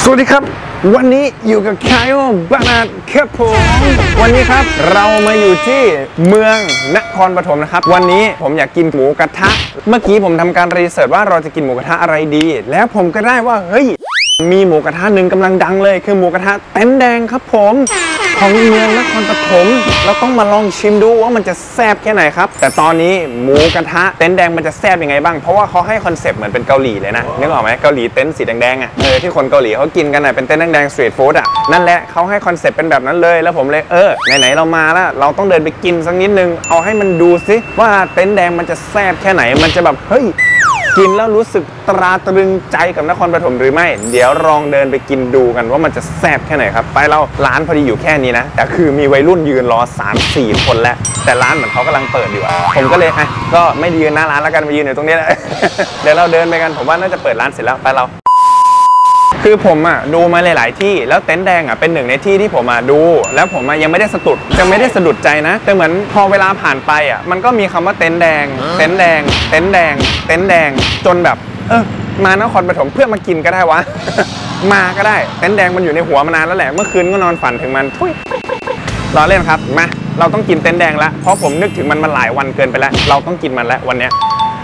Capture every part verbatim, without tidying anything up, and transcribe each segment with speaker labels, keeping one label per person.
Speaker 1: สวัสดีครับวันนี้อยู่กับคายโอบานาครับผมวันนี้ครับเรามาอยู่ที่เมืองนครปฐมนะครับวันนี้ผมอยากกินหมูกระทะเมื่อกี้ผมทำการรีเสิร์ชว่าเราจะกินหมูกระทะอะไรดีแล้วผมก็ได้ว่าเฮ้ยมีหมูกระทะหนึ่งกำลังดังเลยคือหมูกระทะเต็นท์แดงครับผมของเมืองนครปฐมเราต้องมาลองชิมดูว่ามันจะแซ่บแค่ไหนครับแต่ตอนนี้หมูกระทะเต็นท์แดงมันจะแซ่บยังไงบ้างเพราะว่าเขาให้คอนเซปต์เหมือนเป็นเกาหลีเลยนะนึกออกไหมเกาหลีเต็นท์สีแดงๆอ่ะเออที่คนเกาหลีเขากินกันอ่ะเป็นเต็นท์แดงๆสตรีทฟู้ดอ่ะนั่นแหละเขาให้คอนเซปต์เป็นแบบนั้นเลยแล้วผมเลยเออไหนๆเรามาแล้วเราต้องเดินไปกินสักนิดนึงเอาให้มันดูซิว่าเต็นท์แดงมันจะแซ่บแค่ไหนมันจะแบบเฮ้ยกินแล้วรู้สึกตราตรึงใจกับนครปฐมหรือไม่เดี๋ยวลองเดินไปกินดูกันว่ามันจะแซ่บแค่ไหนครับไปเราร้านพอดีอยู่แค่นี้นะแต่คือมีวัยรุ่นยืนรอ สามสี่ คนแล้วแต่ร้านเหมือนเขากำลังเปิดอยู่ผมก็เลยอ่ะก็ไม่ยืนหน้าร้านแล้วกันไปยืนอยู่ตรงนี้แหละ เดี๋ยวเราเดินไปกันผมว่าน่าจะเปิดร้านเสร็จแล้วไปเราคือผมอ่ะดูมาหลายๆที่แล้วเต็นท์แดงอ่ะเป็นหนึ่งในที่ที่ผมอ่ะดูแล้วผมอ่ะยังไม่ได้สะดุดยังไม่ได้สะดุดใจนะแต่เหมือนพอเวลาผ่านไปอ่ะมันก็มีคำว่าเต็นท์แดงเต็นท์แดงเต็นท์แดงเต็นท์แดงจนแบบเออมานครปฐมเพื่อมากินก็ได้วะ มาก็ได้เต็นท์แดงมันอยู่ในหัวมานานแล้วแหละเมื่อคืนก็นอนฝันถึงมันทุยรอเล่นครับมาเราต้องกินเต็นท์แดงละเพราะผมนึกถึงมันมาหลายวันเกินไปแล้วเราต้องกินมันแล้ววันเนี้ย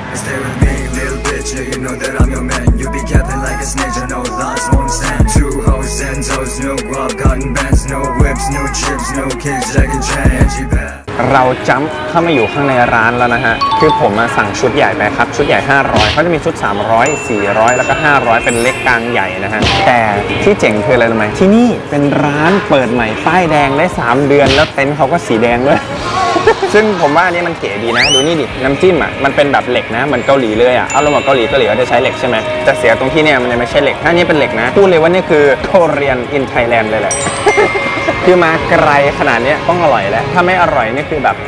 Speaker 1: You know that I'm your man. You be capping like a snake. I know lies won't stand. Two hoes and toes, no guap, cotton bands, no whips, no chips, no kicks. I can change you back. เราจัมป์เข้ามาอยู่ข้างในร้านแล้วนะฮะคือผมมาสั่งชุดใหญ่ไปครับชุดใหญ่ห้าร้อยเขาจะมีชุดสามร้อย สี่ร้อยแล้วก็ห้าร้อยเป็นเล็กกลางใหญ่นะฮะแต่ที่เจ๋งคืออะไรรู้ไหมที่นี่เป็นร้านเปิดใหม่ป้ายแดงได้สามเดือนแล้วเต็นท์เขาก็สีแดงด้วย ซึ่งผมว่าอันนี้มันเก๋ดีนะดูนี่ดิน้ำจิ้มอ่ะมันเป็นแบบเหล็กนะเหมือนเกาหลีเลยอ่ะเอาลงมาเกาหลีเกาหลีเขาจะใช้เหล็กใช่ไหมแต่เสียตรงที่เนี่ยมันไม่ใช่เหล็กถ้านี้เป็นเหล็กนะพูดเลยว่านี่คือโคเรียนอินไทยแลนด์เลยแหละ คือมาไกลขนาดนี้ต้องอร่อยแล้วถ้าไม่อร่อยนี่คือแบบ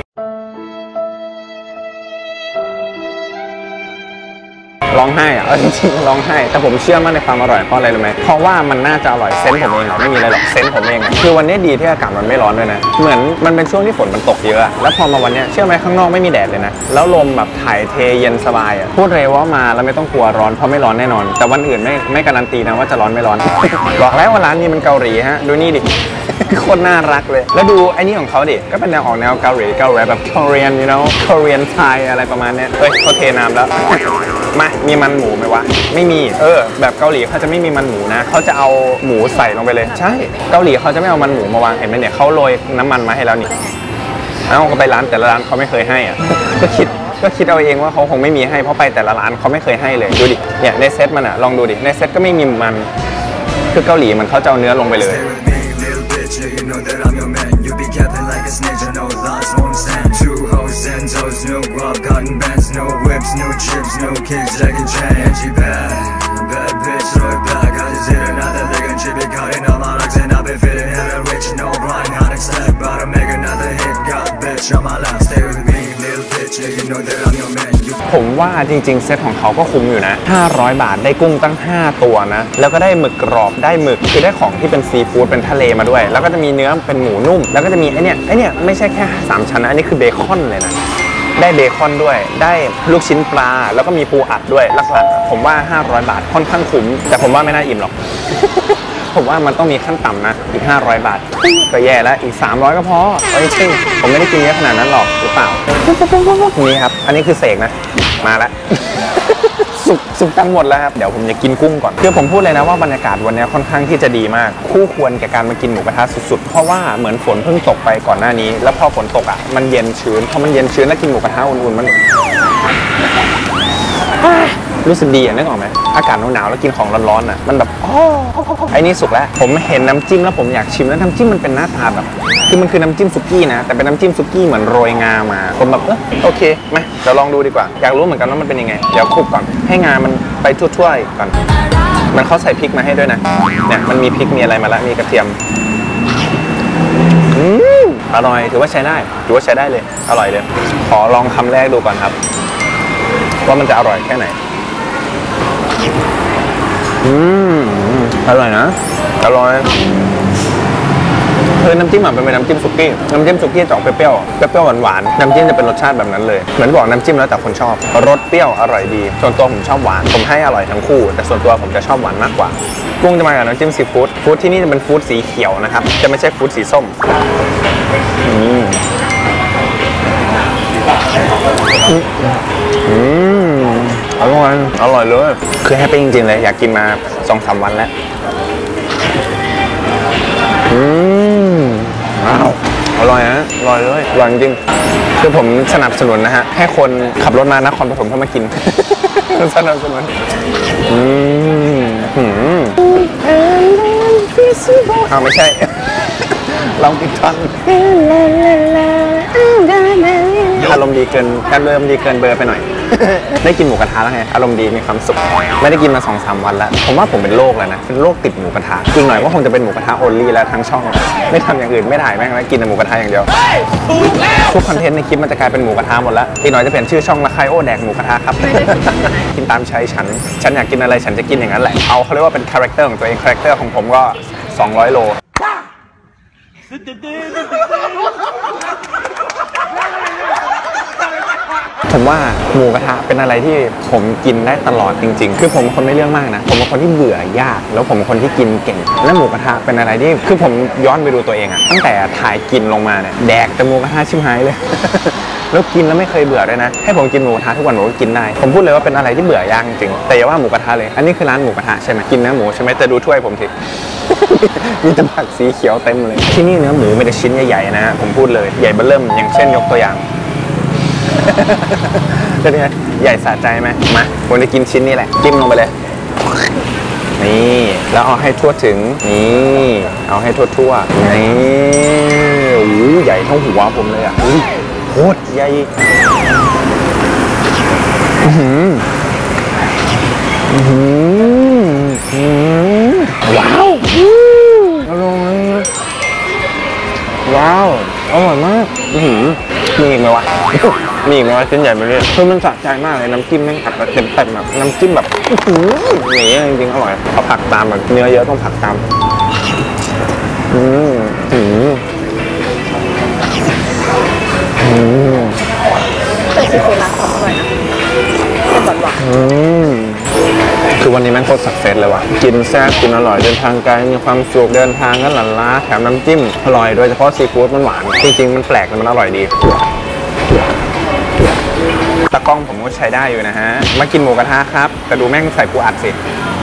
Speaker 1: ร้องไห้อะจริงๆร้องไห้แต่ผมเชื่อมั่นในความอร่อยเพราะอะไรรู้ไหมเพราะว่ามันน่าจะอร่อยเซนส์ผมเองอะไม่มีอะไรหรอกเซนส์ผมเองคือวันนี้ดีที่อากาศมันไม่ร้อนด้วยนะเหมือนมันเป็นช่วงที่ฝนมันตกเยอะแล้วพอมาวันนี้เชื่อไหมข้างนอกไม่มีแดดเลยนะแล้วลมแบบถ่ายเทเย็นสบายอะพูดเลยว่ามาแล้วไม่ต้องกลัวร้อนเพราะไม่ร้อนแน่นอนแต่วันอื่นไม่ไม่การันตีนะว่าจะร้อนไม่ร้อน บอกแล้วว่าร้านนี้มันเกาหลีฮะดูนี่ดิ โคตรน่ารักเลยแล้วดูไอ้นี่ของเขาดิก็เป็นแนวออกแนวเกาหลีเกาหลีแบบ Korean you know Korean Thai อะไรประมาณนี้เฮ้ยเขาเทน้ำแล้ว มามีมันหมูไหมวะไม่มีเออแบบเกาหลีเขาจะไม่มีมันหมูนะเขาจะเอาหมูใส่ลงไปเลยใช่เกาหลีเขาจะไม่เอามันหมูมาวางเห็นไหมเนี่ยเขาโรยน้ำมันมาให้แล้วนี่เอาก็ไปร้านแต่ละร้านเขาไม่เคยให้อ่ะก็คิดก็คิดเอาเองว่าเขาคงไม่มีให้เพราะไปแต่ละร้านเขาไม่เคยให้เลยดูดิเนี่ยในเซตมันอ่ะลองดูดิในเซตก็ไม่มีมันคือเกาหลีมันเขาจะเอาเนื้อลงไปเลยYou know that I'm your man. You be capping like a snake. I know lies won't stand. Two hoes and toes, no guap, cotton bands, no whips, no chips, no kicks. I can change you back. Bad bitch, throw it back. I just hit another lick and she be cutting all my locks and I've been fitting hella rich. No blind, not expect, but I make another hit. Got bitch on my lap. Stay with me, little bitch. You know that I'm your man. ผมว่าจริงๆเซตของเขาก็คุ้มอยู่นะห้าร้อยบาทได้กุ้งตั้งห้าตัวนะแล้วก็ได้หมึกกรอบได้หมึกคือได้ของที่เป็นซีฟู้ดเป็นทะเลมาด้วยแล้วก็จะมีเนื้อเป็นหมูนุ่มแล้วก็จะมีไอเนี้ยไอเนี้ยไม่ใช่แค่สามชั้นนะอันนี้คือเบคอนเลยนะได้เบคอนด้วยได้ลูกชิ้นปลาแล้วก็มีปูอัดด้วยหลักๆผมว่าห้าร้อยบาทค่อนข้างคุ้มแต่ผมว่าไม่น่าอิ่มหรอก ผมว่ามันต้องมีขั้นต่ำนะอีกห้าร้อยบาทก็แย่แล้วอีกสามร้อยก็พอจริงๆผมไม่ได้กินเยอะขนาดนั้นหรอกหรือเปล่านี่ครับอันนี้คือเสกนะมาแล้ว สุกสุกกันหมดแล้วครับเดี๋ยวผมจะกินกุ้งก่อนคือผมพูดเลยนะว่าบรรยากาศวันนี้ค่อนข้างที่จะดีมากคู่ควรแก่การมากินหมูกระทะสุดๆเพราะว่าเหมือนฝนเพิ่งตกไปก่อนหน้านี้แล้วพอฝนตกอ่ะมันเย็นชื้นพอมันเย็นชื้นแล้วกินหมูกระทะอุ่นๆมันรู้สึกดีอ่ะนึกออกไหมอากาศหนาวๆแล้วกินของร้อนๆอ่ะมันแบบอ๋อไอ้นี่สุกแล้วผมเห็นน้ำจิ้มแล้วผมอยากชิมแล้วน้ำจิ้มมันเป็นหน้าตาแบบคือมันคือน้ำจิ้มซุกี้นะแต่เป็นน้ำจิ้มซุกี้เหมือนโรยงามาผมแบบเออโอเคไหมเดี๋ยวลองดูดีกว่าอยากรู้เหมือนกันว่ามันเป็นยังไงเดี๋ยวคลุกก่อนให้งามันไปทั่วๆก่อนมันเขาใส่พริกมาให้ด้วยนะเนี่ยมันมีพริกมีอะไรมาแล้วมีกระเทียมอืมอร่อยถือว่าใช้ได้ถือว่าใช้ได้เลยอร่อยเลยขอลองคำแรกดูก่อนครับว่ามันจะอร่อยแค่ไหนอืมอร่อยนะอร่อยคือน้ำจิ้มอ่ะเป็นน้ำจิ้มสุกี้น้ำจิ้มสุกี้จะออกเปรี้ยวๆเปรี้ยวๆหวานๆน้ำจิ้มจะเป็นรสชาติแบบนั้นเลยเหมือนบอกน้ำจิ้มแล้วแต่คนชอบรสเปรี้ยวอร่อยดีส่วนตัวผมชอบหวานผมให้อร่อยทั้งคู่แต่ส่วนตัวผมจะชอบหวานมากกว่ากุ้งจะมากับน้ำจิ้มซีฟู้ดฟู้ดที่นี่จะเป็นฟู้ดสีเขียวนะครับจะไม่ใช่ฟู้ดสีส้มอืมอืมอร่อยอร่อยเลยคือแฮปปี้จริงๆเลยอยากกินมาสองสามวันแล้วอืมว้าวอร่อยนะอร่อยเลยอร่อยจริงคือผมสนับสนุนนะฮะให้คนขับรถมานครปฐมเข้ามากินสนับสนุนอืมอืมเอาไม่ใช่ลองกินท่อนอารมณ์ดีเกินการเริ่มดีเกินเบอร์ไปหน่อยได้กินหมูกระทะแล้วไงอารมณ์ดีมีความสุขไม่ได้กินมา สองสาม วันแล้วผมว่าผมเป็นโรคแล้วนะเป็นโรคติดหมูกระทะอีกหน่อยก็คงจะเป็นหมูกระทะโอลี่แล้วทั้งช่องไม่ทำอย่างอื่นไม่ถ่ายแม่งแล้วกินแต่หมูกระทะอย่างเดียวทุกคอนเทนต์ในคลิปมันจะกลายเป็นหมูกระทะหมดแล้วอีกหน่อยจะเปลี่ยนชื่อช่องละใครโอแดกหมูกระทะครับกินตามใจฉันฉันอยากกินอะไรฉันจะกินอย่างนั้นแหละเอาเขาเรียกว่าเป็นคาแรคเตอร์ของตัวเองคาแรคเตอร์ของผมก็สองร้อยโลผมว่าหมูกระทะเป็นอะไรที่ผมกินได้ตลอดจริงๆคือผมเป็นคนไม่เรื่องมากนะผมเป็นคนที่เบื่อยากแล้วผมเป็นคนที่กินเก่งและหมูกระทะเป็นอะไรที่คือผมย้อนไปดูตัวเองอะตั้งแต่ถ่ายกินลงมาเนี่ยแดกแต่หมูกระทะชิบหายเลย แล้วกินแล้วไม่เคยเบื่อด้วยนะให้ผมกินหมูกระทะทุกวันผมก็กินได้ผมพูดเลยว่าเป็นอะไรที่เบื่อยากจริงๆแต่อย่าว่าหมูกระทะเลยอันนี้คือร้านหมูกระทะใช่ไหมกินเนื้อหมูใช่ไหมแต่ดูถ้วยผมสิ มีแต่ผักสีเขียวเต็มเลยที่นี่เนื้อหมูไม่ได้ชิ้นใหญ่ๆนะผมพูดเลยใหญ่เบ้อเริ่มอย่างเช่นยกตัวอย่างเป็นไงใหญ่สะใจไหมมาผมจะกินชิ้นนี้แหละจิ้มลงไปเลยนี่แล้วเอาให้ทั่วถึงนี่เอาให้ทั่วทั่วนี่โอ้ใหญ่เท่าหัวผมเลยอ่ะโคตรใหญ่อือหืออือหือว้าวอร่อยว้าวอร่อยมากอือหือมีอีกไหมวะมีอีกไหมวะชิ้นใหญ่ไปเรื่อยคือมันสะใจมากเลยน้ำจิ้มแม่งอัดเต็มเต็มแบบน้ำจิ้มแบบอื้อหือนี่จริงๆอร่อยเอาผักตามแบบเนื้อเยอะต้องผักตามอืมอืมอืม
Speaker 2: แต่ซีฟู้ดร้านของอร่อยนะเป็นหวานๆอื
Speaker 1: มคือวันนี้แม่งโคตรสักเซสเลยว่ะกินแซ่บกินอร่อยเดินทางไกลมีความสุขเดินทางก็หลั่นล้าแถมน้ำจิ้มอร่อยโดยเฉพาะซีฟู้ดมันหวานจริงๆมันแปลกแต่มันอร่อยดีตะกล้องผมก็ใช้ได้อยู่นะฮะมากินหมูกระทะครับแต่ดูแม่งใส่ปูอัดสิ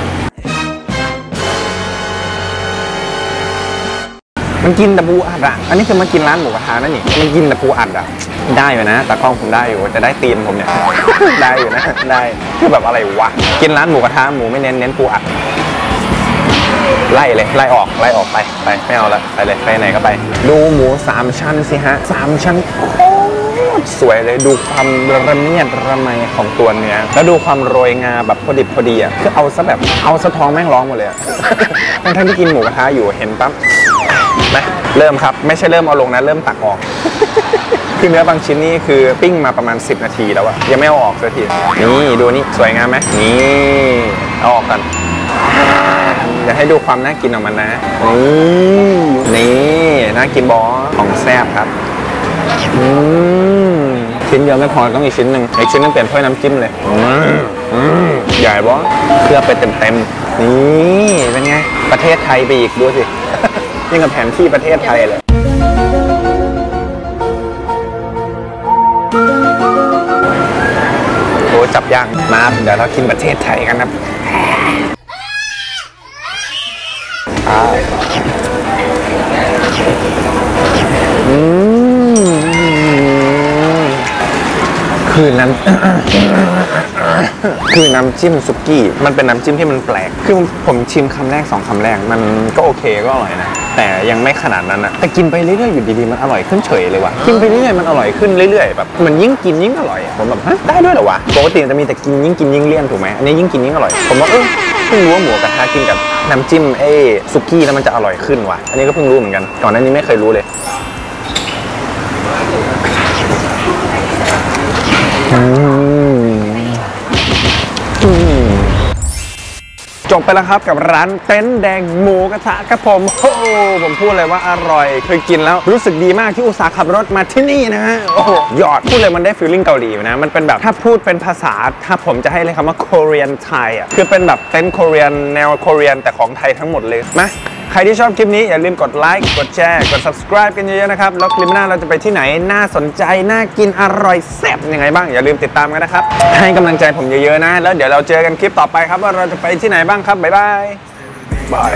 Speaker 1: มันกินแต่ปูอัดอ่ะอันนี้คือมากินร้านหมูกระทะนั่นนี่มันกินแต่ปูอัดอ่ะได้อยู่นะตะกล้องผมได้อยู่จะได้ตีนผมเนี่ย ได้อยู่นะได้คือแบบอะไรวะกินร้านหมูกระทะหมูไม่เน้นเน้นปูอัดไล่เลยไล่ออกไล่ออกไปไปไม่เอาละไปเลยไปไหนก็ไปดูหมูสามชั้นสิฮะสามชั้นโคตรสวยเลยดูความระเนียดระไมของตัวเนื้อแล้วดูความโรยงาแบบพอดิบพอดีอ่ะคือเอาซะแบบเอาซะท้องแม่งร้องหมดเลย ทั้งทั้งที่กินหมูกระทะอยู่เห็นปั๊บนะเริ่มครับไม่ใช่เริ่มเอาลงนะเริ่มตักออก คือเนื้อบางชิ้นนี่คือปิ้งมาประมาณสิบนาทีแล้วอะยังไม่เอาออกสักทีนี่ดูนี่สวยงามไหมนี่เอาออกกันอยากให้ดูความน่ากินของมันนะนี่นี่น่ากินบอของแซ่บครับอืมชิ้นเดียวไม่พอต้องอีกชิ้นหนึ่งอีกชิ้นนึงเปลี่ยนถ้วยน้ำจิ้มเลยอืมใหญ่บอเคลือบไปเต็มๆนี่เป็นไงประเทศไทยไปอีกดูสิยิ่งกับแผนที่ประเทศไทยเลยโอ้จับย่างมาเดี๋ยวเรากินประเทศไทยกันนะอืมคือน้ำ คือน้ำจิ้มสุกี้มันเป็นน้ำจิ้มที่มันแปลกคือผมชิมคำแรกสองคำแรกมันก็โอเคก็อร่อยนะแต่ยังไม่ขนาดนั้นนะแต่กินไปเรื่อยๆอยู่ดีๆมันอร่อยขึ้นเฉยเลยว่ะกินไปเรื่อยๆมันอร่อยขึ้นเรื่อยๆแบบมันยิ่งกินยิ่งอร่อยผมแบบฮะได้ด้วยเหรอวะปกติจะมีแต่กินยิ่งกินยิ่งเลี่ยนถูกไหมอันนี้ยิ่งกินยิ่งอร่อยผมว่าเออเพิ่งรู้ว่าหมูกระทะกินกับน้ำจิ้มเอ้สุกี้แล้วมันจะอร่อยขึ้นว่ะอันนี้ก็เพิ่งรู้เหมือนกันก่อนหน้านี้ไม่เคยรู้เลยจบไปแล้วครับกับร้านเต็นท์แดงหมูกระทะครับผมโอ้ผมพูดเลยว่าอร่อยเคยกินแล้วรู้สึกดีมากที่อุตส่าห์ขับรถมาที่นี่นะฮะโอ้ยอดพูดเลยมันได้ฟีลลิ่งเกาหลีนะมันเป็นแบบถ้าพูดเป็นภาษาถ้าผมจะให้เลยคำว่า Korean Thai อ่ะคือเป็นแบบเต็นท์ Korean แนว Korean แต่ของไทยทั้งหมดเลยมาใครที่ชอบคลิปนี้อย่าลืมกดไลค์กดแชร์กด subscribe กันเยอะๆนะครับแล้วคลิปหน้าเราจะไปที่ไหนน่าสนใจน่ากินอร่อยแซ่บยังไงบ้างอย่าลืมติดตามกันนะครับให้กำลังใจผมเยอะๆนะแล้วเดี๋ยวเราเจอกันคลิปต่อไปครับว่าเราจะไปที่ไหนบ้างครับบ๊ายบายบาย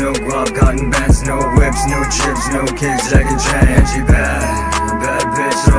Speaker 1: Bad bitch